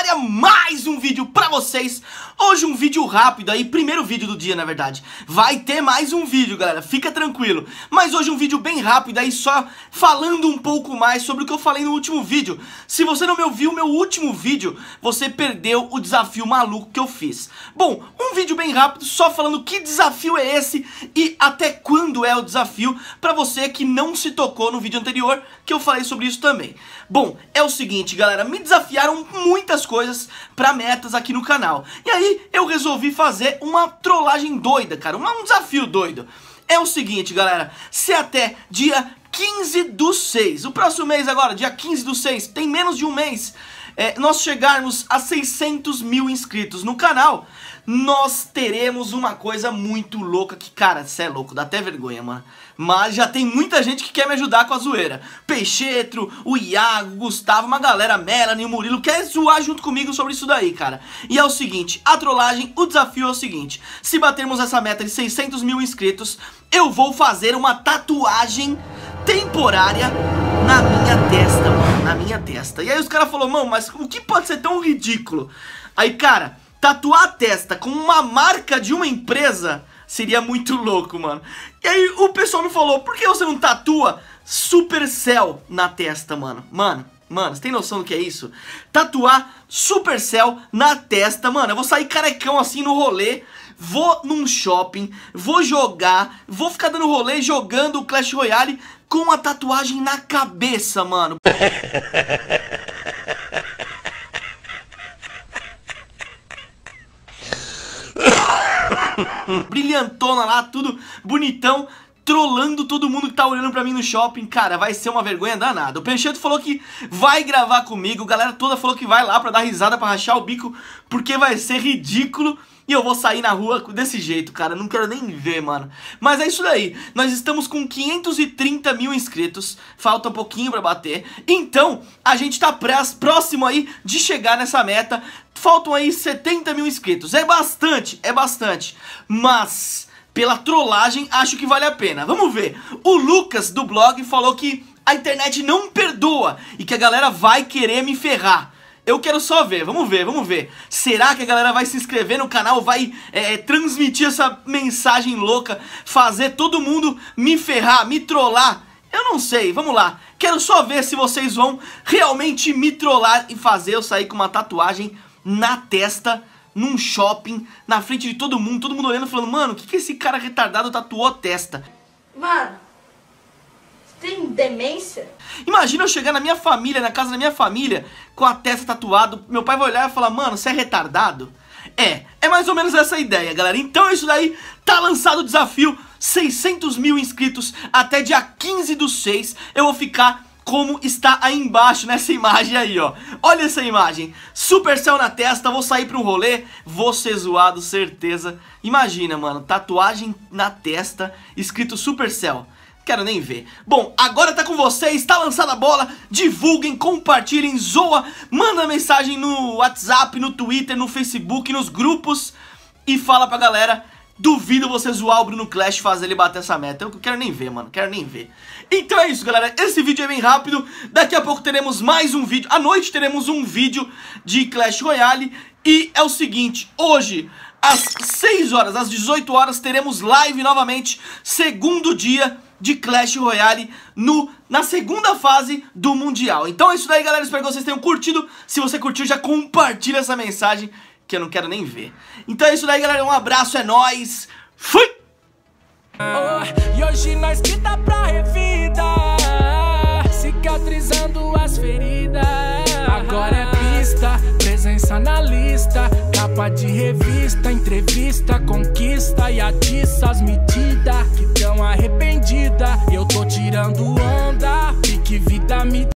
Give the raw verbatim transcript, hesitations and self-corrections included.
área, mais um vídeo pra vocês. Hoje um vídeo rápido aí, primeiro vídeo do dia na verdade. Vai ter mais um vídeo, galera, fica tranquilo. Mas hoje um vídeo bem rápido aí, só falando um pouco mais sobre o que eu falei no último vídeo. Se você não me ouviu meu último vídeo, você perdeu o desafio maluco que eu fiz. Bom, um vídeo bem rápido, só falando que desafio é esse e até quando é o desafio, pra você que não se tocou no vídeo anterior, que eu falei sobre isso também. Bom, é o seguinte, galera, me desafiaram muitas coisas pra metas aqui no canal. E aí eu resolvi fazer uma trollagem doida, cara, uma, um desafio doido. É o seguinte, galera, se até dia quinze do seis, o próximo mês agora, dia quinze do seis, tem menos de um mês, é, nós chegarmos a seiscentos mil inscritos no canal, nós teremos uma coisa muito louca que, cara, cê é louco, dá até vergonha, mano. Mas já tem muita gente que quer me ajudar com a zoeira. Peixetro, o Iago, o Gustavo, uma galera, Melanie, o Murilo, quer zoar junto comigo sobre isso daí, cara. E é o seguinte, a trollagem, o desafio é o seguinte: se batermos essa meta de seiscentos mil inscritos, eu vou fazer uma tatuagem temporária na minha testa, mano, na minha testa. E aí os caras falaram, mano, mas o que pode ser tão ridículo? Aí, cara, tatuar a testa com uma marca de uma empresa seria muito louco, mano. E aí o pessoal me falou, por que você não tatua Supercell na testa, mano? Mano, mano, você tem noção do que é isso? Tatuar Supercell na testa, mano. Eu vou sair carecão assim no rolê, vou num shopping, vou jogar, vou ficar dando rolê jogando o Clash Royale com a tatuagem na cabeça, mano. Brilhantona lá, tudo bonitão, trollando todo mundo que tá olhando pra mim no shopping. Cara, vai ser uma vergonha danada. O Peixeto falou que vai gravar comigo, a galera toda falou que vai lá pra dar risada, pra rachar o bico, porque vai ser ridículo. E eu vou sair na rua desse jeito, cara, não quero nem ver, mano. Mas é isso daí, nós estamos com quinhentos e trinta mil inscritos, falta um pouquinho pra bater. Então, a gente tá próximo aí de chegar nessa meta. Faltam aí setenta mil inscritos, é bastante, é bastante. Mas, pela trollagem, acho que vale a pena. Vamos ver, o Lucas do blog falou que a internet não perdoa e que a galera vai querer me ferrar. Eu quero só ver, vamos ver, vamos ver. Será que a galera vai se inscrever no canal, vai é, transmitir essa mensagem louca, fazer todo mundo me ferrar, me trollar? Eu não sei, vamos lá. Quero só ver se vocês vão realmente me trollar e fazer eu sair com uma tatuagem na testa, num shopping, na frente de todo mundo, todo mundo olhando e falando, mano, o que que esse cara retardado tatuou a testa? Mano, você tem demência? Imagina eu chegar na minha família, na casa da minha família, com a testa tatuada, meu pai vai olhar e falar, mano, você é retardado? É, é mais ou menos essa a ideia, galera. Então é isso daí, tá lançado o desafio, seiscentos mil inscritos, até dia quinze do seis, eu vou ficar como está aí embaixo nessa imagem aí, ó. Olha essa imagem, Supercell na testa, vou sair pra um rolê, vou ser zoado, certeza. Imagina, mano, tatuagem na testa, escrito Supercell. Quero nem ver. Bom, agora tá com vocês, tá lançada a bola, divulguem, compartilhem, zoa, manda mensagem no WhatsApp, no Twitter, no Facebook, nos grupos e fala pra galera. Duvido você zoar o Bruno Clash, fazer ele bater essa meta. Eu quero nem ver, mano, quero nem ver. Então é isso, galera, esse vídeo é bem rápido. Daqui a pouco teremos mais um vídeo. À noite teremos um vídeo de Clash Royale. E é o seguinte, hoje às seis horas, às dezoito horas, teremos live novamente, segundo dia de Clash Royale no, na segunda fase do Mundial. Então é isso daí, galera, espero que vocês tenham curtido. Se você curtiu, já compartilha essa mensagem, que eu não quero nem ver. Então é isso daí, galera, um abraço, é nóis, fui! Oh, e hoje nós que tá pra revida, cicatrizando as feridas. Agora é pista, presença na lista, capa de revista, entrevista, conquista e atiça as medidas que tão arrependida. Eu tô tirando onda, pique vida me